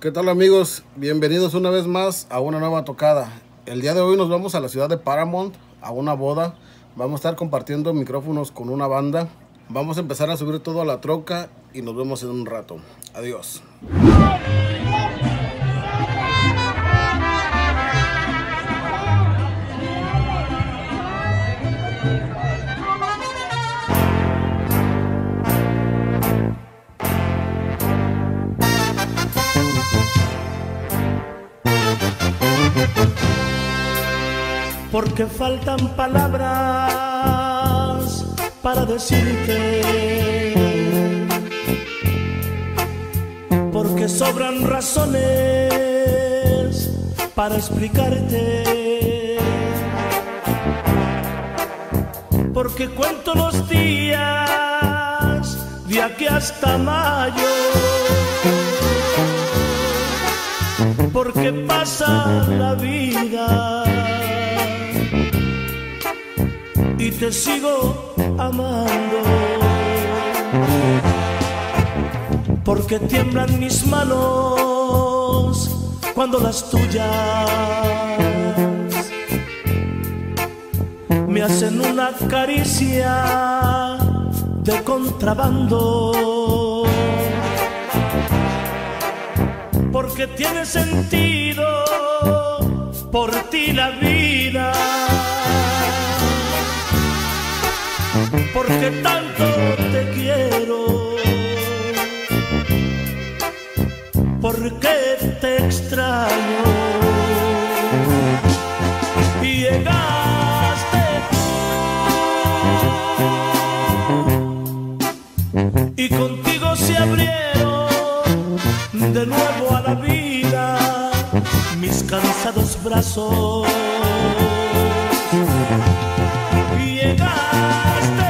¿Qué tal amigos? Bienvenidos una vez más a una nueva tocada. El día de hoy nos vamos a la ciudad de Paramount a una boda. Vamos a estar compartiendo micrófonos con una banda. Vamos a empezar a subir todo a la troca y nos vemos en un rato. Adiós. Porque faltan palabras para decirte, porque sobran razones para explicarte, porque cuento los días de aquí hasta mayo, porque pasa la vida y te sigo amando, porque tiemblan mis manos cuando las tuyas me hacen una caricia de contrabando, porque tiene sentido por ti la vida, porque tanto te quiero, porque te extraño. Y llegaste tú, y contigo se abrieron de nuevo a la vida mis cansados brazos. Y llegaste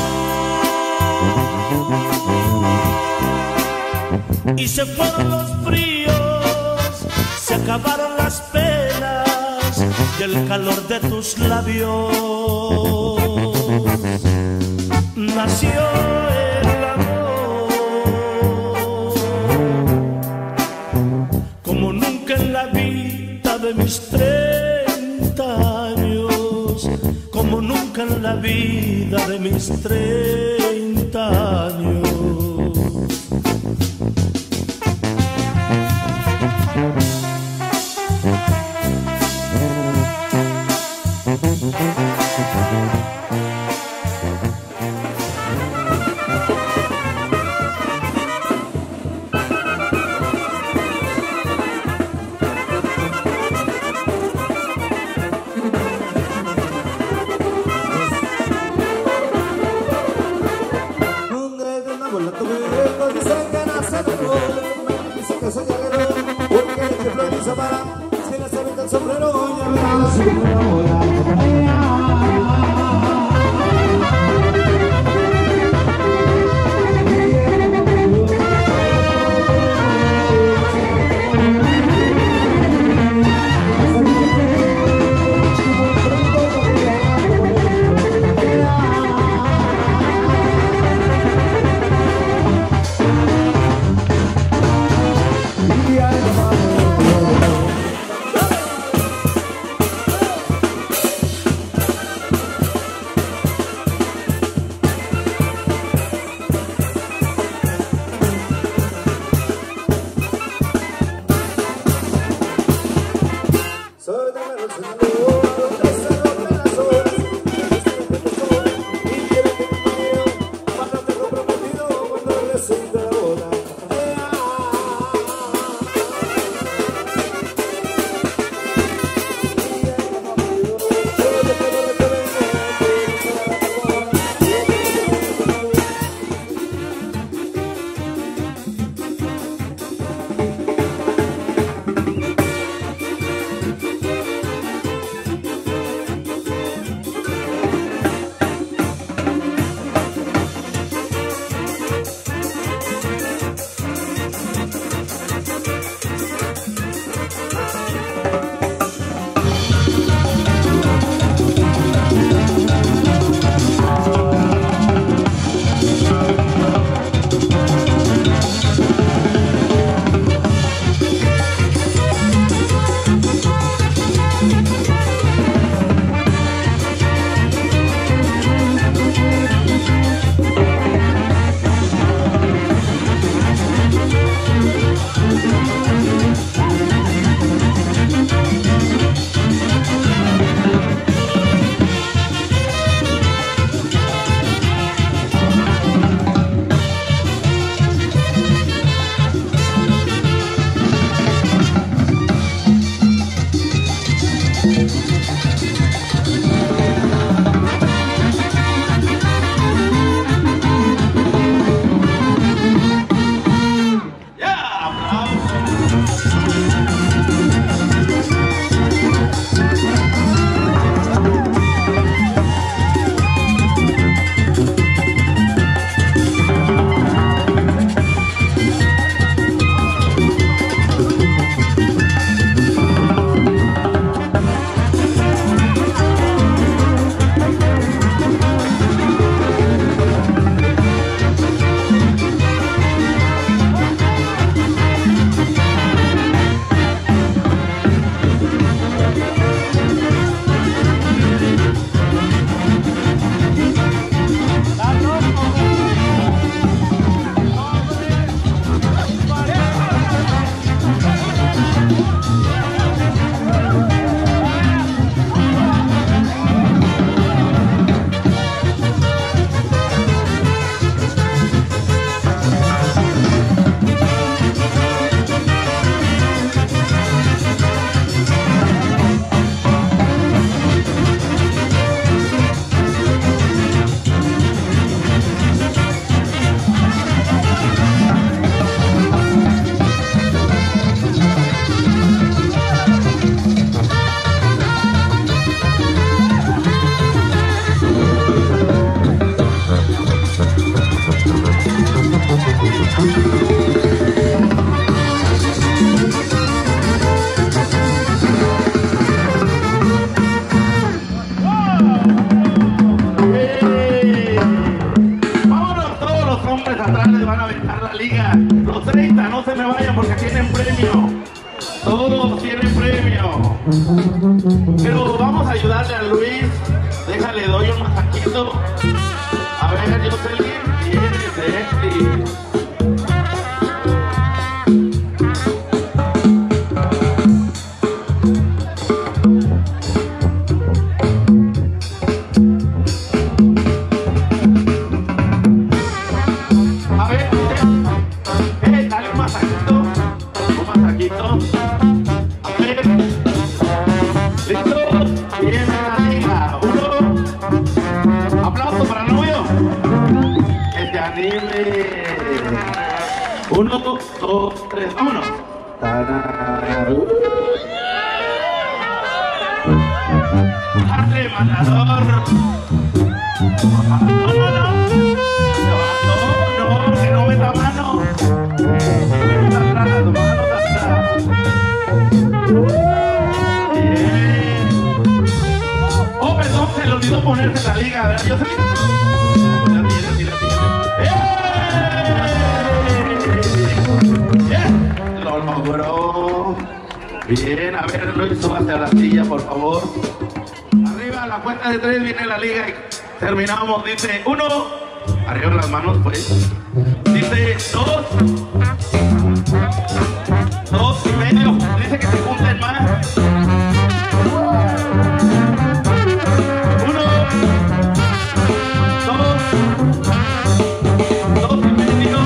y se fueron los fríos, se acabaron las penas y el calor de tus labios. Nació el amor como nunca en la vida de mis 30 años, como nunca en la vida de mis 30 años. Los 30, no se me vayan porque tienen premio. Todos tienen premio. Pero vamos a ayudarle a Luis. Déjale, doy un masajito. A ver, Jocelyn. Bien, sexy. Uno, dos, tres, vámonos. ¡Dale, matador! No, que no meta mano. Manos atrás, manos atrás. Bien. Oh, perdón, se le olvidó ponerse la liga, ¿verdad? Yo sé que... Lo logró. Bien, a ver, Luis, súbase a la silla, por favor. Arriba, a la cuenta de 3 viene la liga y terminamos. Dice 1, arriba las manos, pues. Dice 2, 2 y medio. Dice que se junten más. 1, 2, 2 y medio.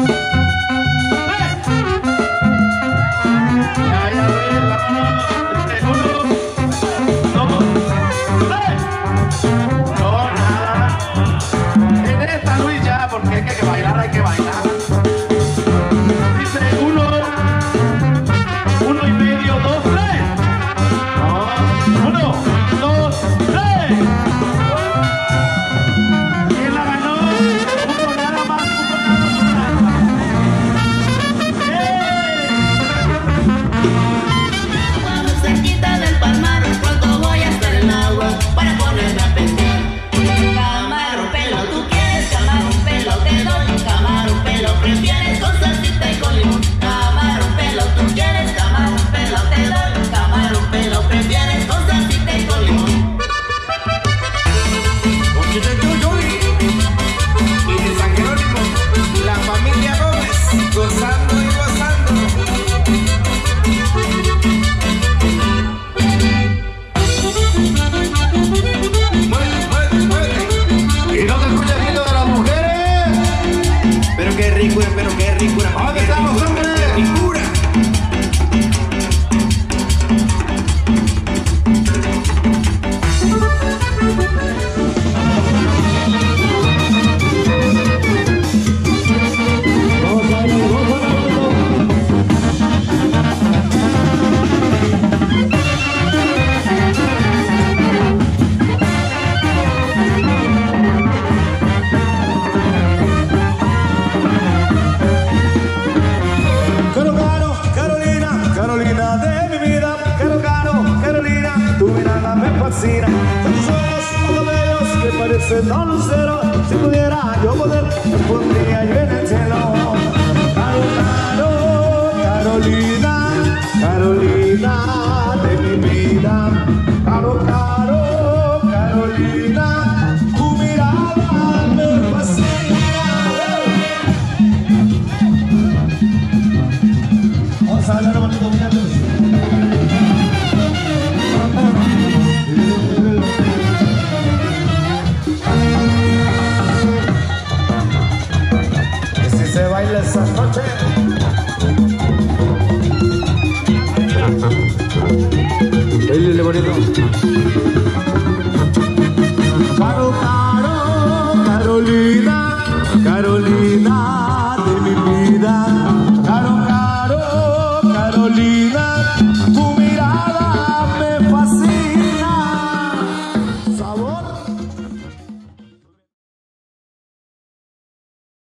Porque hay que bailar, hay que bailar. Dice 1, 1 y medio, 2, 3. No, 1, 2, 3. ¿Quién la ganó? Uno nada más, uno nada más. Cerquita del palmar, pronto voy a estar en agua para ponerme a pescar. Camarón pelo, tú quieres camarón pelo, te doy camarón pelo, prefieres con salsita y con limón. Camarón pelo, tú quieres camarón pelo, te doy camarón pelo, prefieres con salsita y con limón. Conchita Chuchuy y de San Jerónimo, la familia Gómez, gozando y gozando. Pero qué ricura. ¿Dónde estamos, hombre? ¡Qué ricura! Tus ojos son bellos que parecen un lucero. Si pudiera yo poder, me pondría yo en el cielo. Caro, caro, Carolina, Carolina de mi vida. Caro, caro, Carolina, tu mirada me fascina. Vamos a hablar bonito, mira.